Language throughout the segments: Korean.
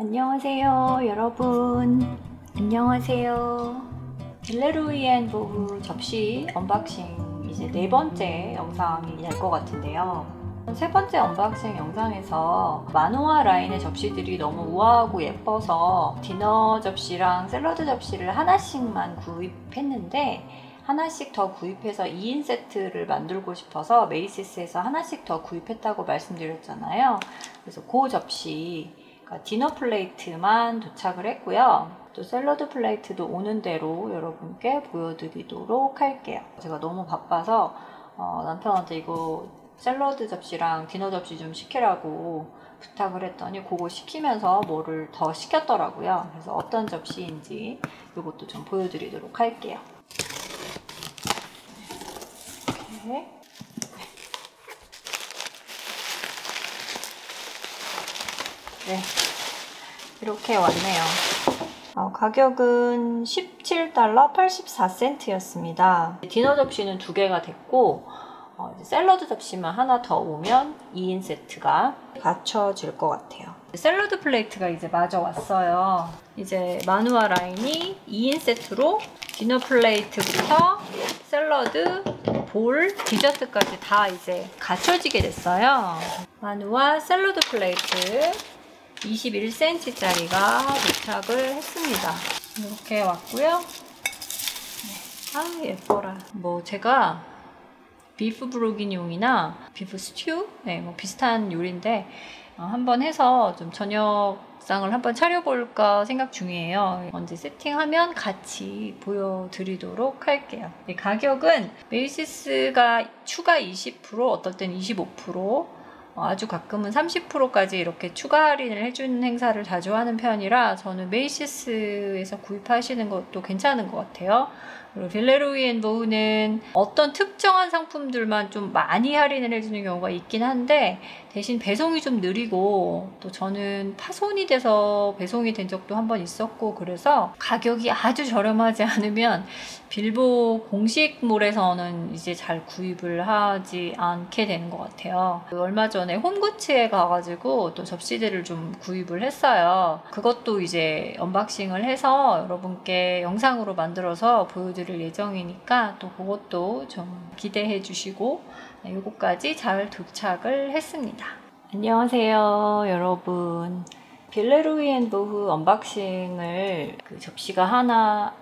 안녕하세요 여러분. 안녕하세요. 빌레로이 앤 보흐 접시 언박싱 이제 네 번째 영상이 될 것 같은데요. 세 번째 언박싱 영상에서 마누아 라인의 접시들이 너무 우아하고 예뻐서 디너 접시랑 샐러드 접시를 하나씩만 구입했는데 하나씩 더 구입해서 2인 세트를 만들고 싶어서 메이시스에서 하나씩 더 구입했다고 말씀드렸잖아요. 그래서 그 접시 디너 플레이트만 도착을 했고요. 또 샐러드 플레이트도 오는 대로 여러분께 보여드리도록 할게요. 제가 너무 바빠서 남편한테 이거 샐러드 접시랑 디너 접시 좀 시키라고 부탁을 했더니 그거 시키면서 뭐를 더 시켰더라고요. 그래서 어떤 접시인지 이것도 좀 보여드리도록 할게요. 이렇게. 네, 이렇게 왔네요. 가격은 $17 84센트였습니다. 디너 접시는 2개가 됐고 샐러드 접시만 하나 더 오면 2인 세트가 갖춰질 것 같아요. 샐러드 플레이트가 이제 마저 왔어요. 이제 마누아 라인이 2인 세트로 디너 플레이트부터 샐러드, 볼, 디저트까지 다 이제 갖춰지게 됐어요. 마누아 샐러드 플레이트 21cm짜리가 도착을 했습니다. 이렇게 왔고요. 네. 아유 예뻐라. 뭐 제가 비프 브로기뇽이나 비프 스튜 뭐 비슷한 요리인데 한번 해서 좀 저녁상을 한번 차려볼까 생각 중이에요. 언제 세팅하면 같이 보여드리도록 할게요. 가격은 메이시스가 추가 20% 어떨 땐 25% 아주 가끔은 30%까지 이렇게 추가 할인을 해주는 행사를 자주 하는 편이라 저는 메이시스에서 구입하시는 것도 괜찮은 것 같아요. 그리고 빌레로이 앤 보흐는 어떤 특정한 상품들만 좀 많이 할인을 해주는 경우가 있긴 한데 대신 배송이 좀 느리고 또 저는 파손이 돼서 배송이 된 적도 한번 있었고 그래서 가격이 아주 저렴하지 않으면 빌보 공식몰에서는 이제 잘 구입을 하지 않게 되는 것 같아요. 얼마 전에 홈구츠에 가가지고 또 접시들을 좀 구입을 했어요. 그것도 이제 언박싱을 해서 여러분께 영상으로 만들어서 보여드릴 예정이니까 또 그것도 좀 기대해 주시고 요거까지 잘 도착을 했습니다. 안녕하세요 여러분. 빌레로이 앤 보흐 언박싱을 접시가 하나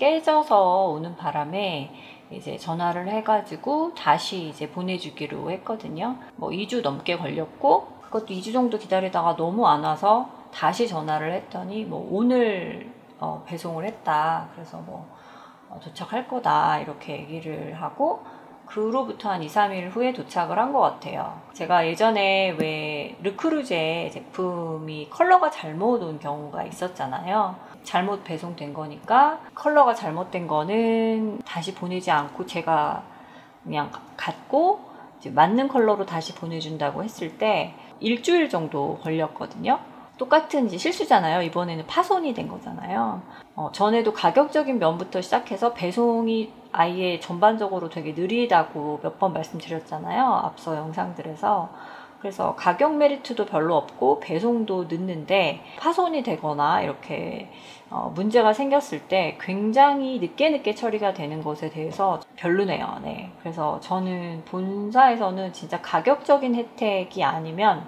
깨져서 오는 바람에 이제 전화를 해가지고 다시 이제 보내주기로 했거든요. 뭐 2주 넘게 걸렸고 그것도 2주 정도 기다리다가 너무 안 와서 다시 전화를 했더니 뭐 오늘 배송을 했다. 그래서 뭐 도착할 거다 이렇게 얘기를 하고 그로부터 한 2, 3일 후에 도착을 한 것 같아요. 제가 예전에 왜 르크루제 제품이 컬러가 잘못 온 경우가 있었잖아요. 잘못 배송된 거니까 컬러가 잘못된 거는 다시 보내지 않고 제가 그냥 갖고 이제 맞는 컬러로 다시 보내준다고 했을 때 일주일 정도 걸렸거든요. 똑같은 이제 실수잖아요. 이번에는 파손이 된 거잖아요. 전에도 가격적인 면부터 시작해서 배송이 아예 전반적으로 되게 느리다고 몇 번 말씀드렸잖아요. 앞서 영상들에서. 그래서 가격 메리트도 별로 없고 배송도 늦는데 파손이 되거나 이렇게 문제가 생겼을 때 굉장히 늦게 처리가 되는 것에 대해서 별로네요. 네. 그래서 저는 본사에서는 진짜 가격적인 혜택이 아니면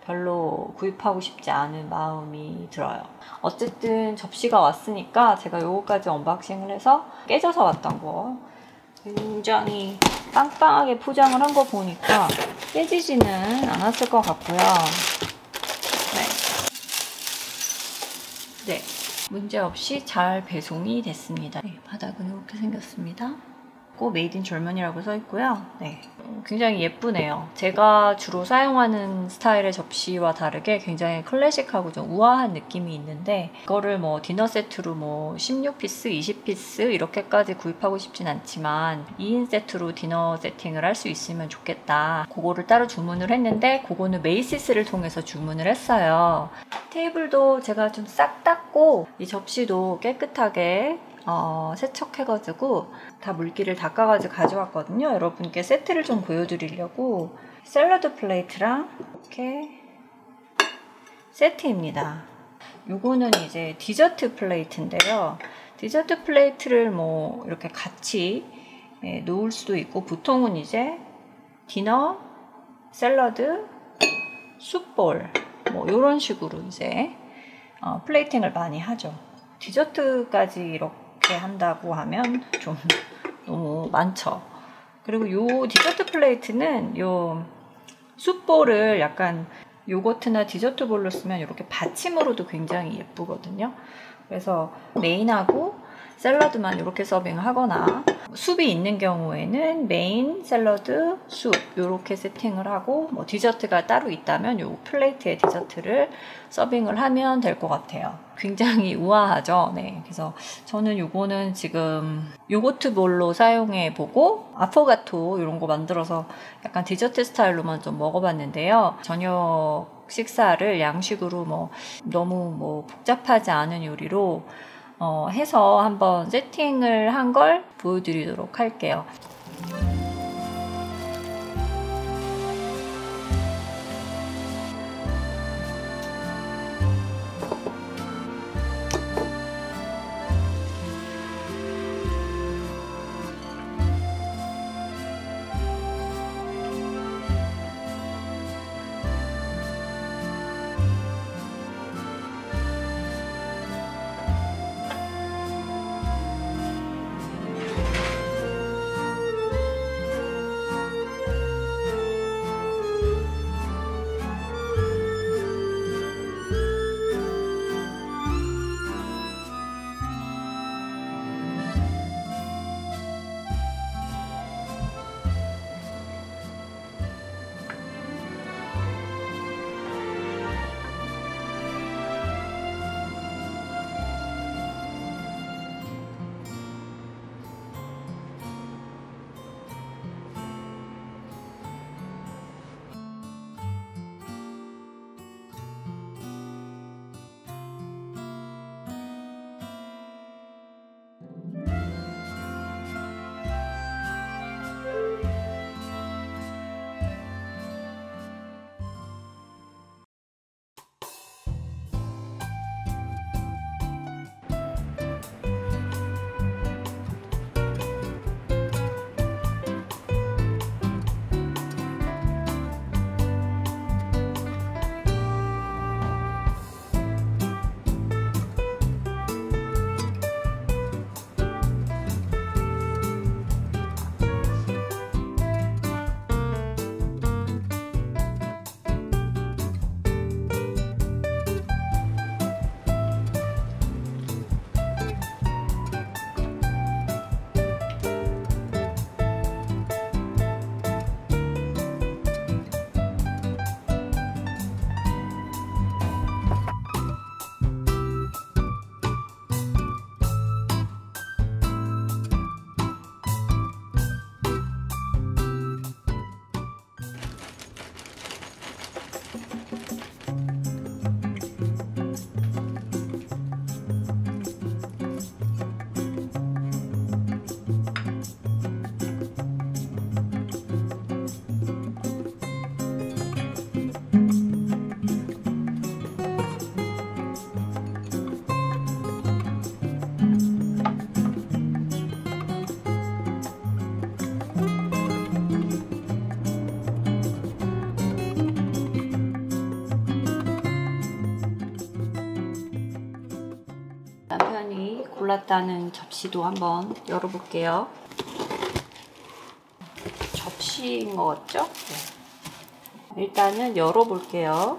별로 구입하고 싶지 않은 마음이 들어요. 어쨌든 접시가 왔으니까 제가 요거까지 언박싱을 해서 깨져서 왔던 거 굉장히 빵빵하게 포장을 한 거 보니까 깨지지는 않았을 것 같고요. 네, 문제없이 잘 배송이 됐습니다. 네, 바닥은 이렇게 생겼습니다. 메이드 인 절면이라고 써 있고요. 네, 굉장히 예쁘네요. 제가 주로 사용하는 스타일의 접시와 다르게 굉장히 클래식하고 좀 우아한 느낌이 있는데 이거를 뭐 디너 세트로 뭐 16피스, 20피스 이렇게까지 구입하고 싶진 않지만 2인 세트로 디너 세팅을 할 수 있으면 좋겠다. 그거를 따로 주문을 했는데 그거는 메이시스를 통해서 주문을 했어요. 테이블도 제가 좀 싹 닦고 이 접시도 깨끗하게 세척해가지고 다 물기를 닦아가지고 가져왔거든요. 여러분께 세트를 좀 보여드리려고 샐러드 플레이트랑 이렇게 세트입니다. 요거는 이제 디저트 플레이트인데요. 디저트 플레이트를 뭐 이렇게 같이 놓을 수도 있고, 보통은 이제 디너, 샐러드, 숲볼 뭐 이런 식으로 이제 플레이팅을 많이 하죠. 디저트까지 이렇게 한다고 하면 좀 너무 많죠. 그리고 요 디저트 플레이트는 요 숲볼을 약간 요거트나 디저트 볼로 쓰면 이렇게 받침으로도 굉장히 예쁘거든요. 그래서 메인하고 샐러드만 이렇게 서빙하거나, 숲이 있는 경우에는 메인, 샐러드, 숲 이렇게 세팅을 하고, 뭐 디저트가 따로 있다면 요 플레이트에 디저트를 서빙을 하면 될 것 같아요. 굉장히 우아하죠. 네, 그래서 저는 요거는 지금 요거트 볼로 사용해 보고 아포가토 이런 거 만들어서 약간 디저트 스타일로만 좀 먹어봤는데요. 저녁 식사를 양식으로 뭐 너무 뭐 복잡하지 않은 요리로 해서 한번 세팅을 한 걸 보여드리도록 할게요. 남편이 골랐다는 접시도 한번 열어볼게요. 접시인 것 같죠? 네. 일단은 열어볼게요.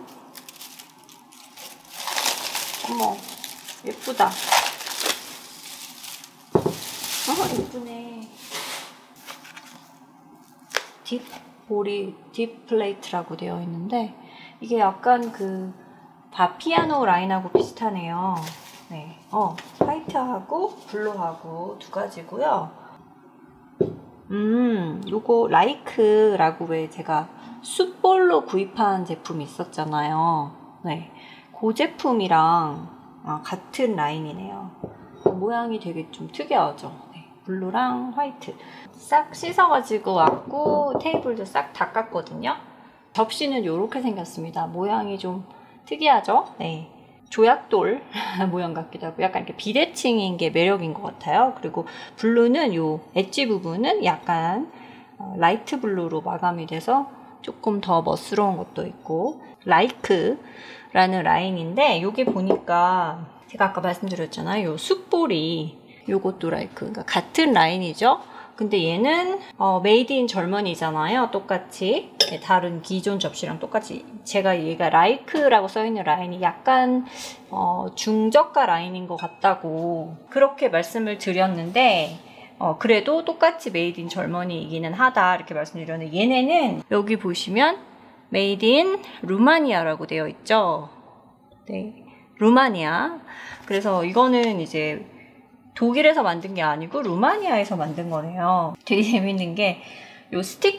어머, 예쁘다. 예쁘네. 딥 플레이트라고 되어 있는데, 이게 약간 그 바피아노 라인하고 비슷하네요. 네, 화이트하고 블루하고 두 가지고요. 요거 라이크라고 왜 제가 숯볼로 구입한 제품이 있었잖아요. 네, 그 제품이랑 같은 라인이네요. 모양이 되게 좀 특이하죠. 네, 블루랑 화이트. 싹 씻어가지고 왔고 테이블도 싹 닦았거든요. 접시는 이렇게 생겼습니다. 모양이 좀 특이하죠? 네. 조약돌 모양 같기도 하고 약간 이렇게 비대칭인 게 매력인 것 같아요. 그리고 블루는 요 엣지 부분은 약간 라이트 블루로 마감이 돼서 조금 더 멋스러운 것도 있고, 라이크라는 라인인데 요게 보니까 제가 아까 말씀드렸잖아요. 요 숯볼이 요것도 라이크, 그러니까 같은 라인이죠. 근데 얘는 메이드 인 젊은이잖아요. 똑같이 다른 기존 접시랑 똑같이 제가 얘가 라이크라고 써있는 라인이 약간 중저가 라인인 것 같다고 그렇게 말씀을 드렸는데 그래도 똑같이 메이드 인 젊은이이기는 하다 이렇게 말씀드렸는데, 얘네는 여기 보시면 메이드 인 루마니아라고 되어 있죠. 네, 루마니아. 그래서 이거는 이제 독일에서 만든 게 아니고 루마니아에서 만든 거네요. 되게 재밌는 게 요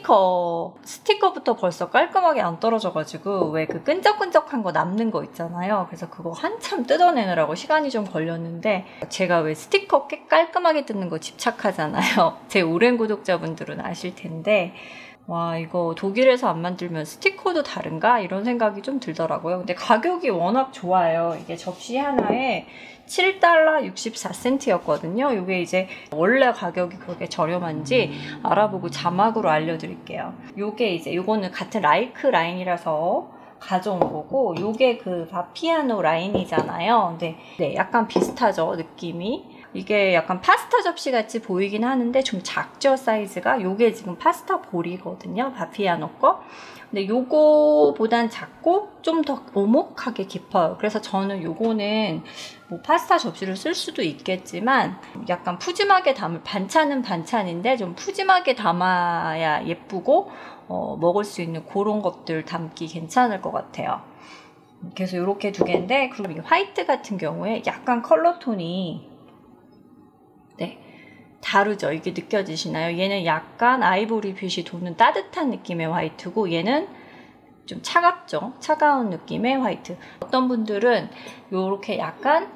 스티커부터 벌써 깔끔하게 안 떨어져가지고 왜 그 끈적끈적한 거 남는 거 있잖아요. 그래서 그거 한참 뜯어내느라고 시간이 좀 걸렸는데, 제가 왜 스티커 꽤 깔끔하게 뜯는 거 집착하잖아요. 제 오랜 구독자분들은 아실 텐데, 와, 이거 독일에서 안 만들면 스티커도 다른가? 이런 생각이 좀 들더라고요. 근데 가격이 워낙 좋아요. 이게 접시 하나에 $7 64센트였거든요. 이게 이제 원래 가격이 그렇게 저렴한지 알아보고 자막으로 알려드릴게요. 요거는 같은 라이크 라인이라서 가져온 거고, 요게 그 바피아노 라인이잖아요. 근데 네, 약간 비슷하죠, 느낌이. 이게 약간 파스타 접시 같이 보이긴 하는데 좀 작죠, 사이즈가. 요게 지금 파스타 볼이거든요, 바피아노 거. 근데 요거보단 작고 좀 더 오목하게 깊어요. 그래서 저는 요거는 뭐 파스타 접시를 쓸 수도 있겠지만 약간 푸짐하게 담을, 반찬은 반찬인데 좀 푸짐하게 담아야 예쁘고 먹을 수 있는 그런 것들 담기 괜찮을 것 같아요. 그래서 요렇게 두 개인데, 그리고 이 화이트 같은 경우에 약간 컬러 톤이 네, 다르죠? 이게 느껴지시나요? 얘는 약간 아이보리 빛이 도는 따뜻한 느낌의 화이트고, 얘는 좀 차갑죠? 차가운 느낌의 화이트. 어떤 분들은 이렇게 약간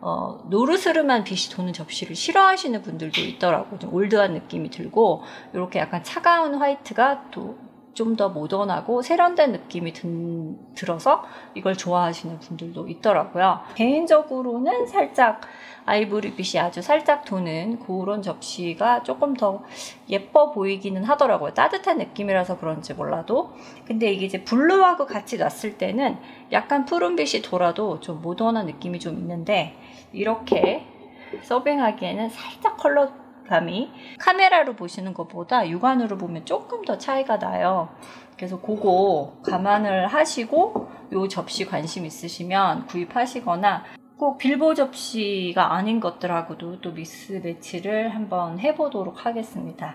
노르스름한 빛이 도는 접시를 싫어하시는 분들도 있더라고요. 좀 올드한 느낌이 들고, 이렇게 약간 차가운 화이트가 또 좀 더 모던하고 세련된 느낌이 들어서 이걸 좋아하시는 분들도 있더라고요. 개인적으로는 살짝 아이보리빛이 아주 살짝 도는 그런 접시가 조금 더 예뻐 보이기는 하더라고요. 따뜻한 느낌이라서 그런지 몰라도. 근데 이게 이제 블루하고 같이 놨을 때는 약간 푸른빛이 돌아도 좀 모던한 느낌이 좀 있는데, 이렇게 서빙하기에는 살짝 컬러감이 카메라로 보시는 것보다 육안으로 보면 조금 더 차이가 나요. 그래서 그거 감안을 하시고 요 접시 관심 있으시면 구입하시거나, 꼭 빌보 접시가 아닌 것들하고도 또 미스매치를 한번 해보도록 하겠습니다.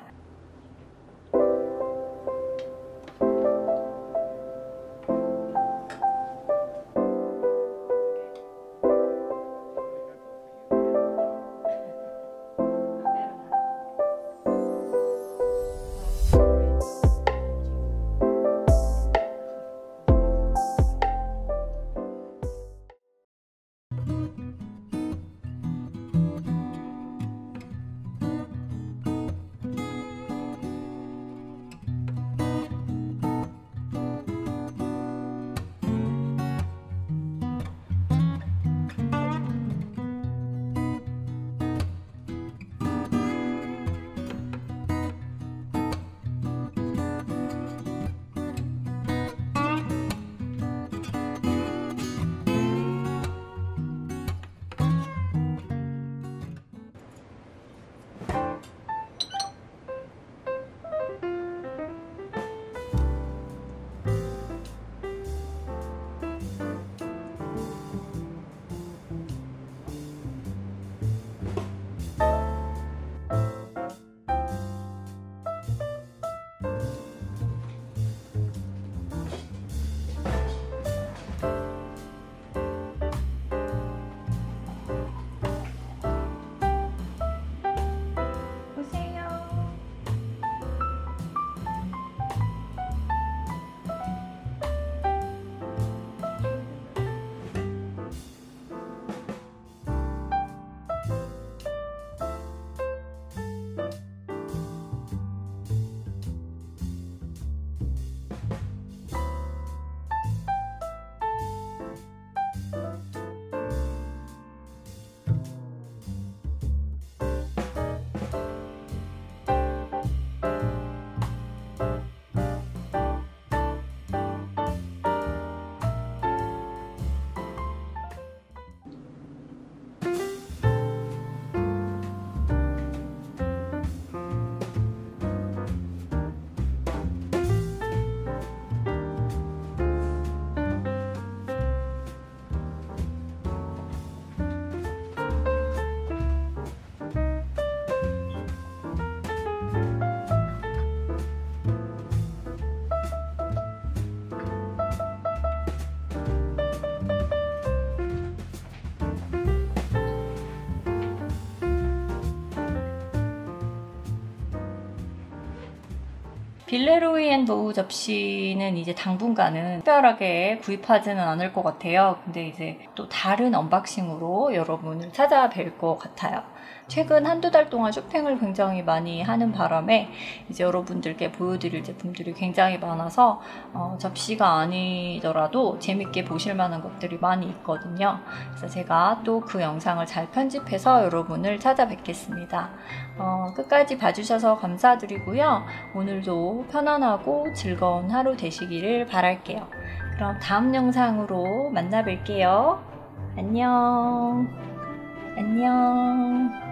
빌레로이 앤 도우 접시는 이제 당분간은 특별하게 구입하지는 않을 것 같아요. 근데 이제 또 다른 언박싱으로 여러분을 찾아뵐 것 같아요. 최근 한두 달 동안 쇼핑을 굉장히 많이 하는 바람에 이제 여러분들께 보여드릴 제품들이 굉장히 많아서 접시가 아니더라도 재밌게 보실 만한 것들이 많이 있거든요. 그래서 제가 또 그 영상을 잘 편집해서 여러분을 찾아뵙겠습니다. 끝까지 봐주셔서 감사드리고요. 오늘도 편안하고 즐거운 하루 되시기를 바랄게요. 그럼 다음 영상으로 만나 뵐게요. 안녕. 안녕.